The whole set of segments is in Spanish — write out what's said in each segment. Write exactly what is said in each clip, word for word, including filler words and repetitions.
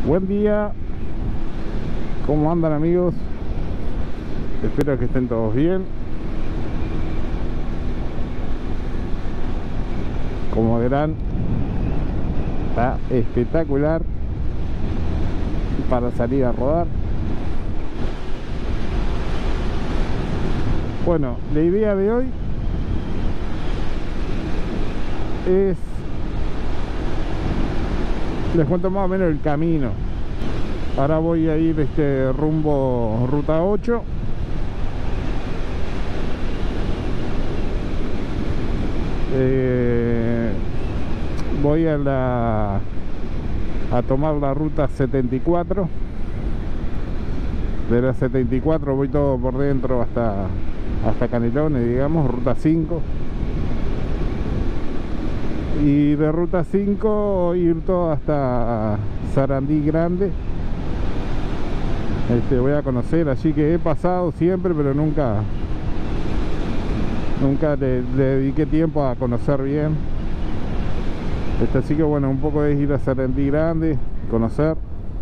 Buen día, ¿cómo andan amigos? Espero que estén todos bien. Como verán, está espectacular para salir a rodar. Bueno, la idea de hoy es, les cuento más o menos el camino. Ahora voy a ir este rumbo ruta ocho. Eh, voy a la a tomar la ruta setenta y cuatro. De la setenta y cuatro voy todo por dentro hasta hasta Canelones, digamos, ruta cinco. Y de ruta cinco ir todo hasta Sarandí Grande. Este, voy a conocer, allí que he pasado siempre, pero nunca nunca le, le dediqué tiempo a conocer bien. Este, así que bueno, un poco es ir a Sarandí Grande, conocer.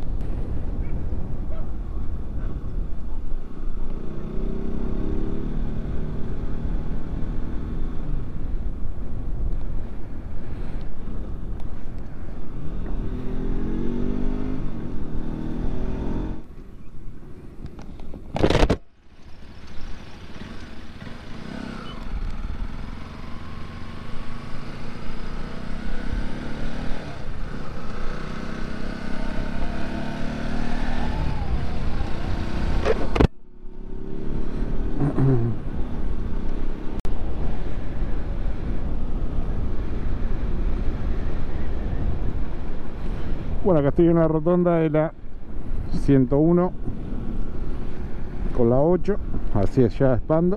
Bueno, acá estoy en la rotonda de la ciento uno con la ocho, hacia allá Espando.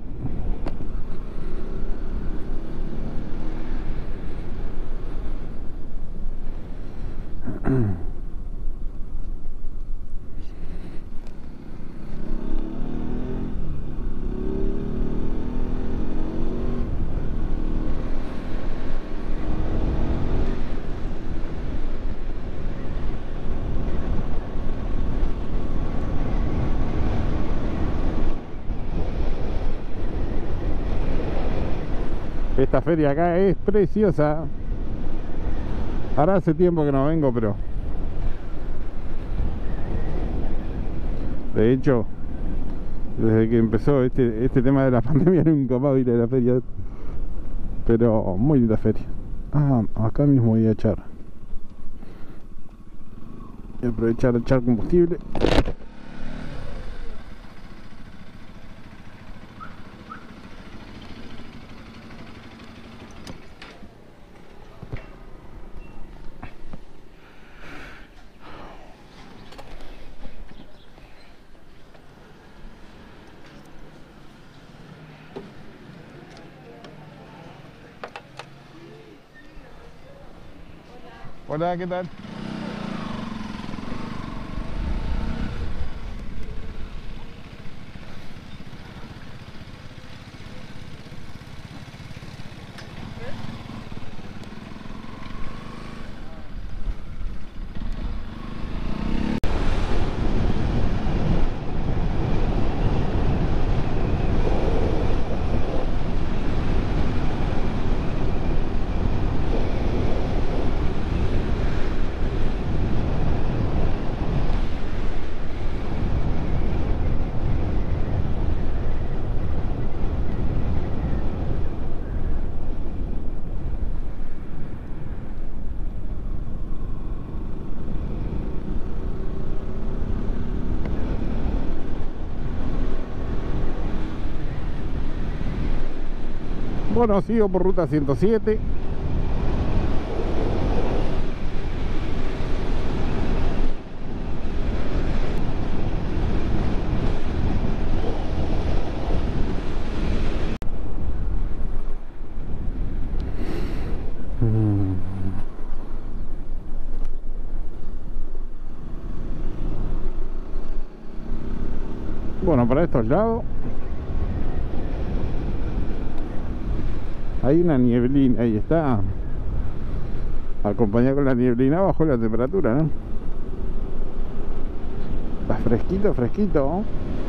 Esta feria acá es preciosa. Ahora hace tiempo que no vengo, pero de hecho, desde que empezó este, este tema de la pandemia nunca más vine a la feria. Pero muy linda feria. Ah, acá mismo voy a echar. Voy a aprovechar a echar combustible. Hola, ¿qué tal? Bueno, sigo por ruta ciento siete. Bueno, para estos lados hay una nieblina, ahí está. Acompañada con la nieblina bajó la temperatura, ¿no? Está fresquito, fresquito.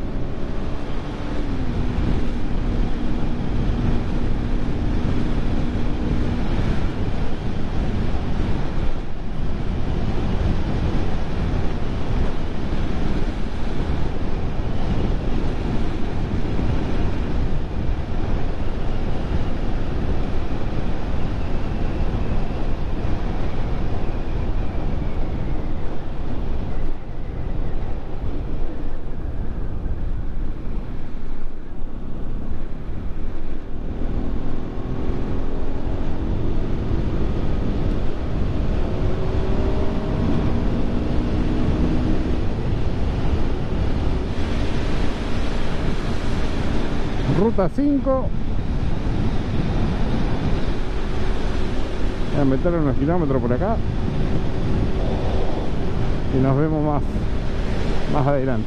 Ruta cinco. Voy a meter unos kilómetros por acá y nos vemos más más adelante.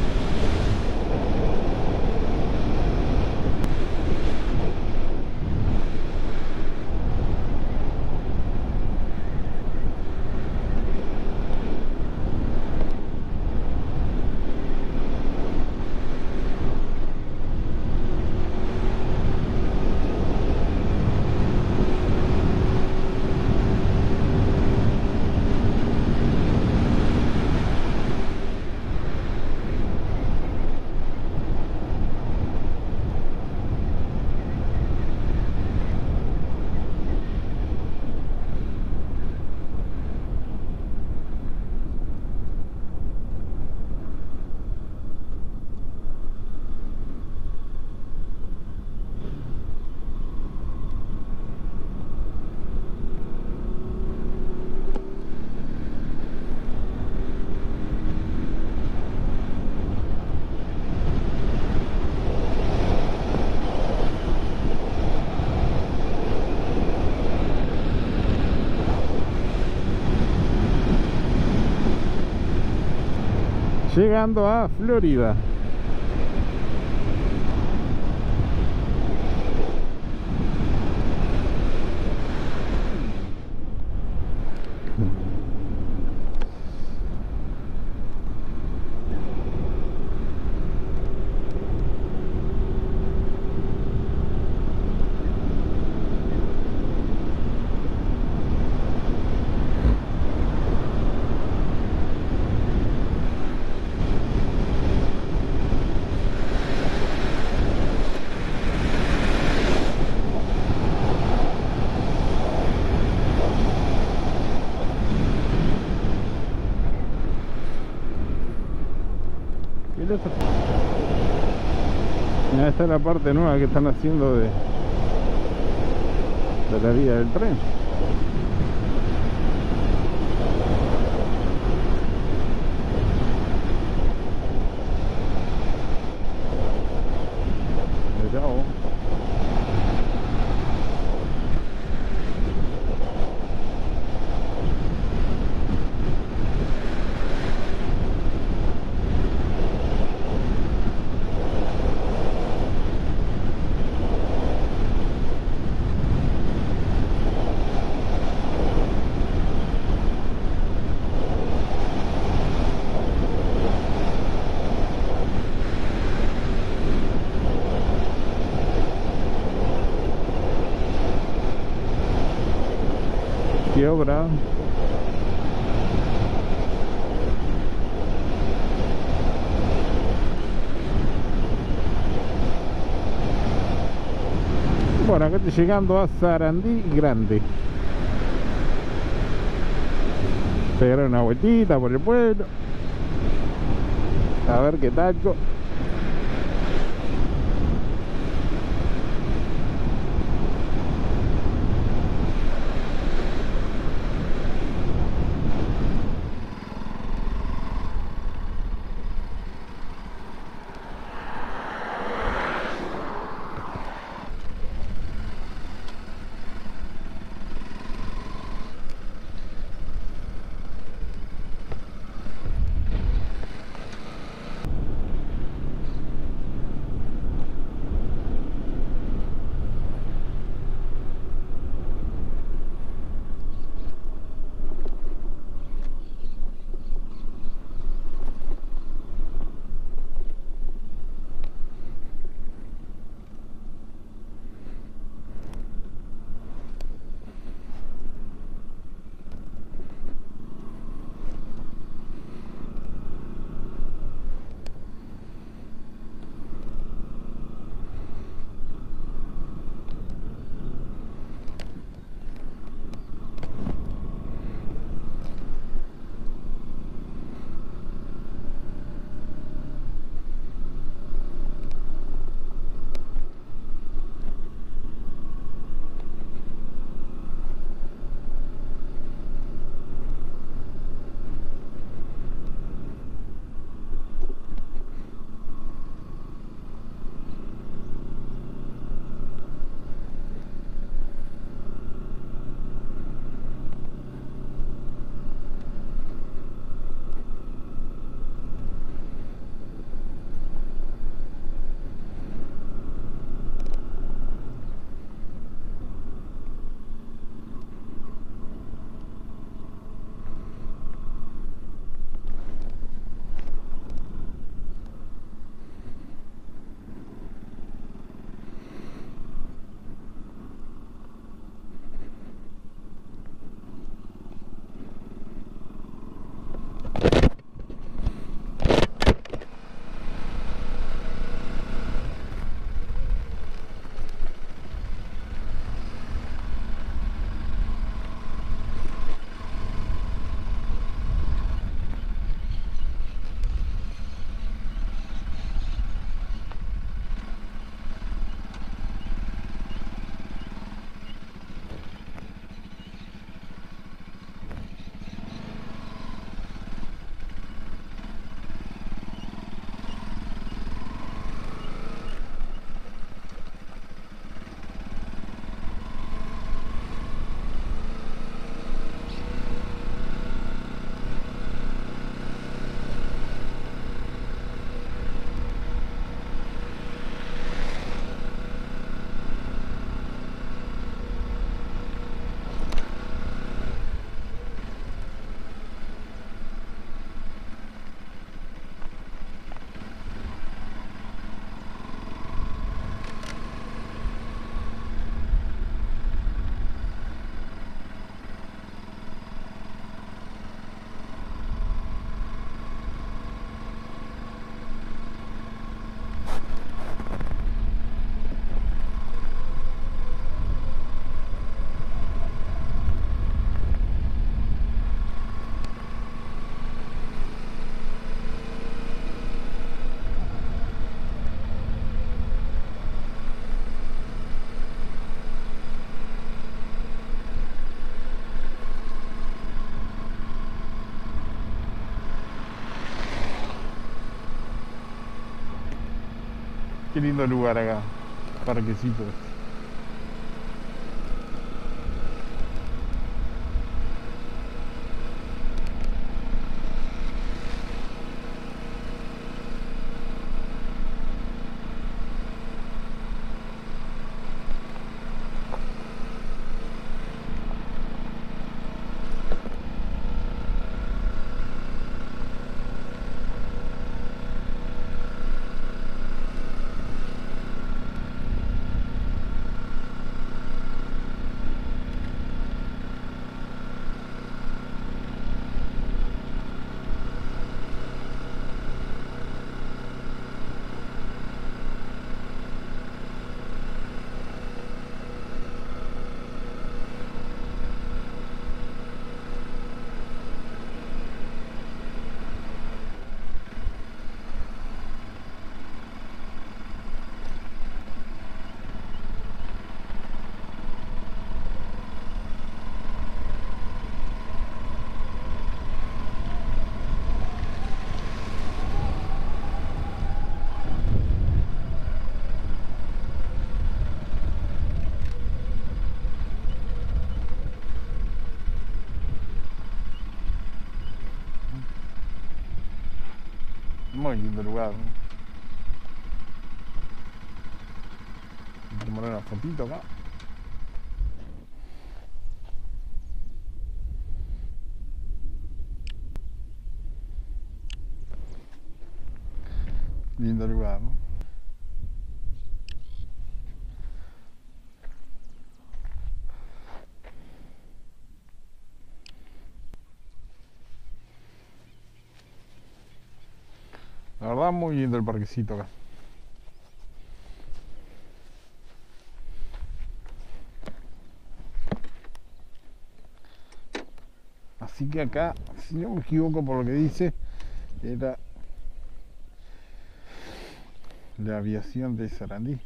Llegando a Florida. Mira, esta es la parte nueva que están haciendo de, de la vía del tren. Mirá vos. Qué obra. Bueno, acá estoy llegando a Sarandí Grande. Pegar una vueltita por el pueblo, a ver qué tal. Qué lindo lugar acá, parquecito. Muy lindo lugar, ¿no? Voy a tomar una fotito acá. Lindo lugar, ¿no? La verdad, muy lindo el parquecito acá. Así que acá, si no me equivoco por lo que dice, era la aviación de Sarandí.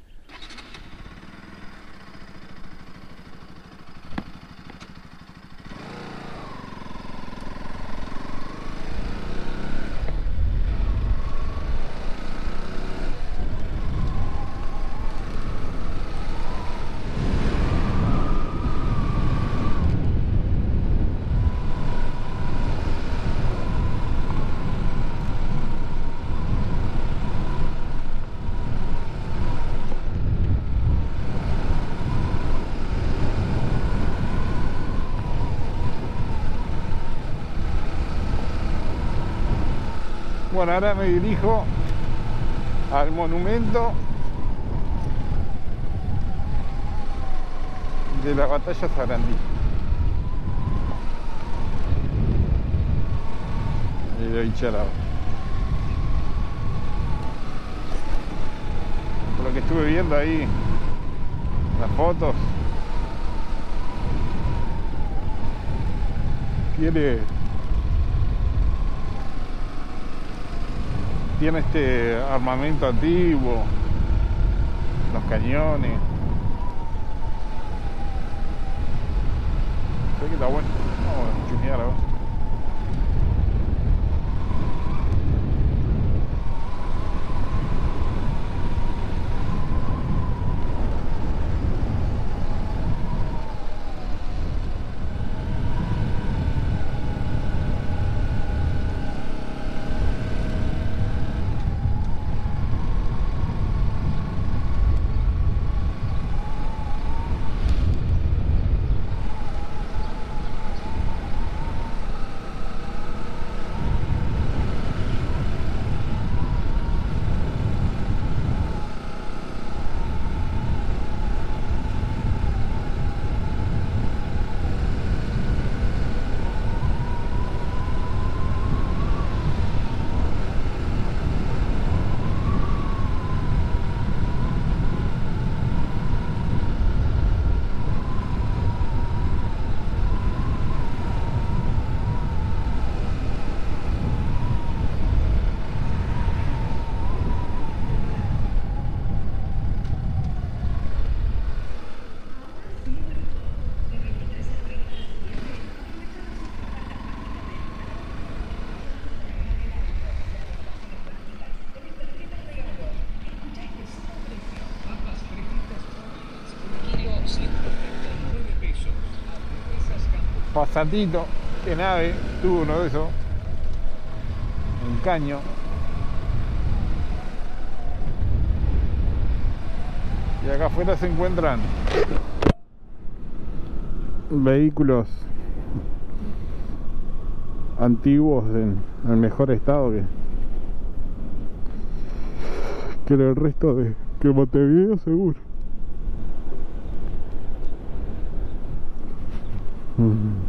Bueno, ahora me dirijo al monumento de la batalla Sarandí. Y de Icharao. Por lo que estuve viendo ahí, las fotos, tiene tiene este armamento antiguo, los cañones. Sé que está bueno. Vamos a chusmear ahora. Pasatito de nave, tuvo uno de esos, un caño. Y acá afuera se encuentran vehículos antiguos en el mejor estado que, que el resto de que Montevideo, seguro. Mm.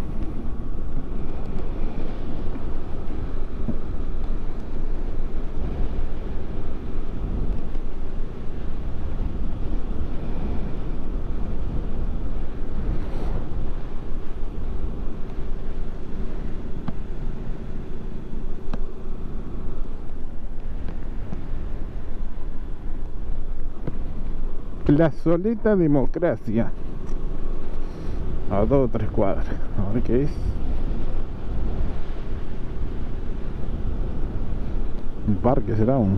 Plazoleta Democracia, a dos o tres cuadras. A ver qué es. Un parque será, un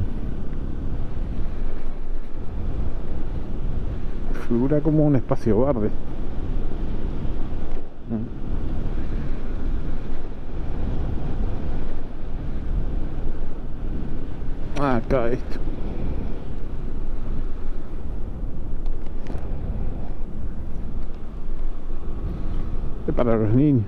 figura como un espacio verde. Ah, acá esto. Es para los niños.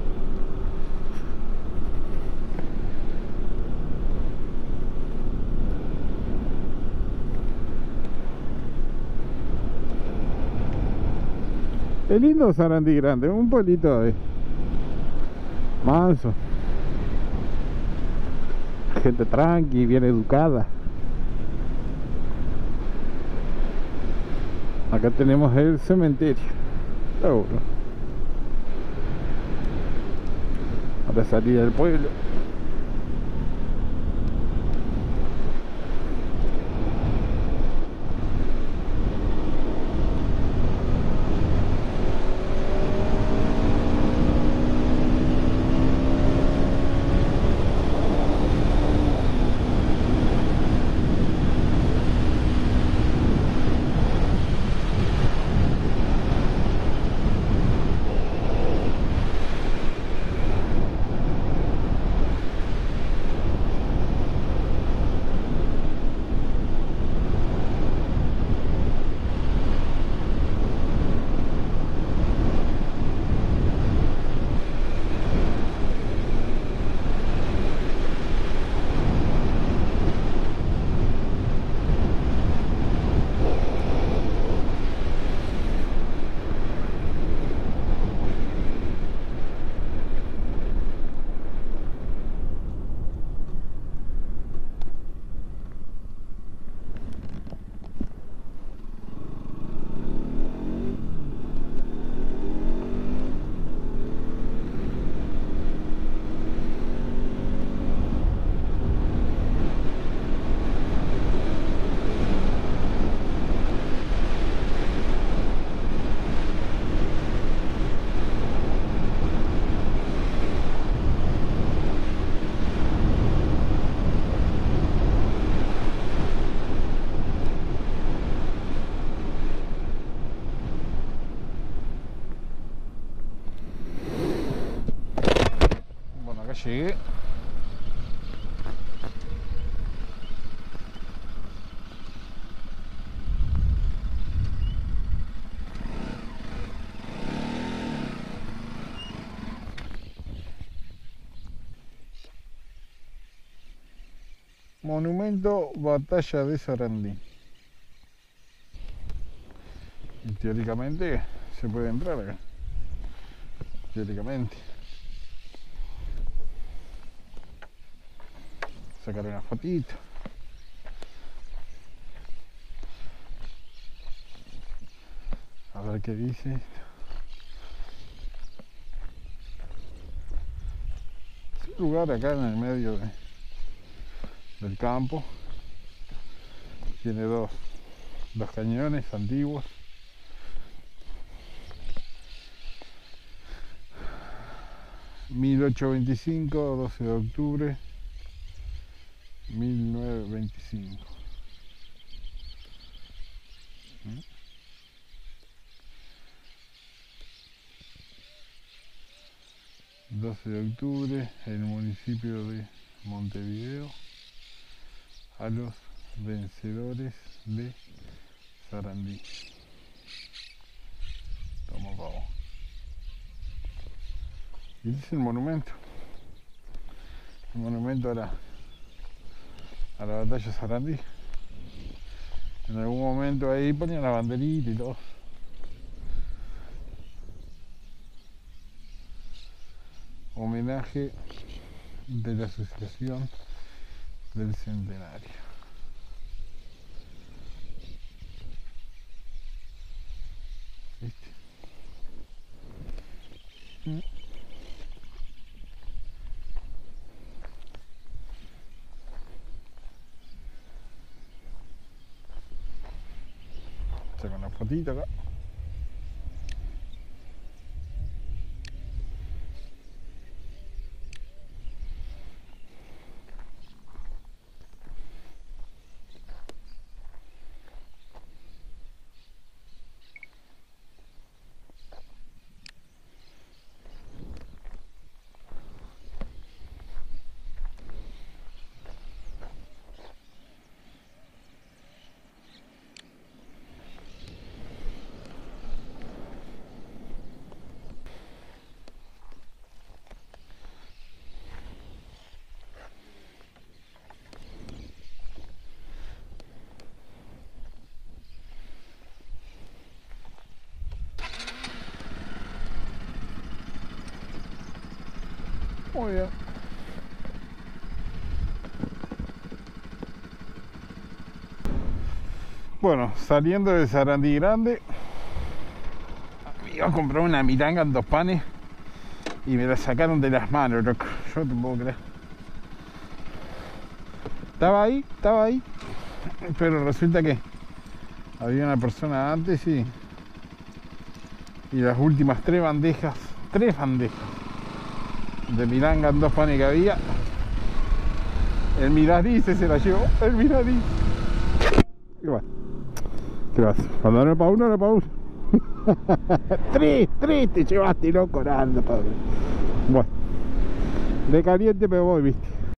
Es lindo Sarandí Grande, un pueblito de manso. Gente tranqui, bien educada. Acá tenemos el cementerio. Seguro. A la salida del pueblo. Llegué. Monumento Batalla de Sarandí. Y teóricamente se puede entrar acá. Teóricamente. Sacar una fotito. A ver qué dice esto. Es un lugar acá en el medio de, del campo. Tiene dos, dos cañones antiguos. mil ochocientos veinticinco, doce de octubre mil novecientos veinticinco. doce de octubre, el municipio de Montevideo, a los vencedores de Sarandí. Toma pavo. Y este es el monumento. El monumento a la, a la batalla de Sarandí. En algún momento ahí ponían la banderita y todo. Homenaje de la Asociación del Centenario. ¿Viste? Mm. Saca una fotito acá. Muy bien. Bueno, saliendo de Sarandí Grande, iba a comprar una milanga en dos panes y me la sacaron de las manos, loco. Yo no te puedo creer. Estaba ahí, estaba ahí, pero resulta que había una persona antes y, y las últimas tres bandejas, tres bandejas de milanga en dos panes que había, el Miradís se la llevó, el Miradís. Y bueno, ¿qué vas? Cuando no era para uno, era para uno. Tres, tres te llevaste, loco, nada, padre. Bueno, de caliente me voy, viste.